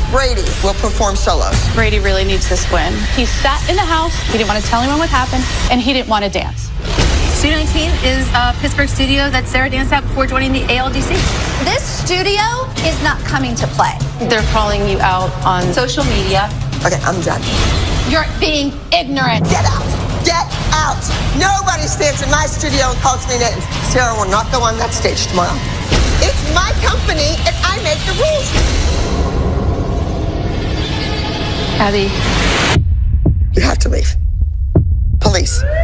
Brady will perform solos. Brady really needs this win. He sat in the house, he didn't want to tell anyone what happened, and he didn't want to dance. Studio 19 is a Pittsburgh studio that Sarah danced at before joining the Aldc. This studio is not coming to play. They're calling you out on social media. Okay, I'm done. You're being ignorant. Get out! Get out! Nobody stands in my studio and calls me names. Sarah will not go on that stage tomorrow. It's my company and I make the rules. Abby. You have to leave. Police.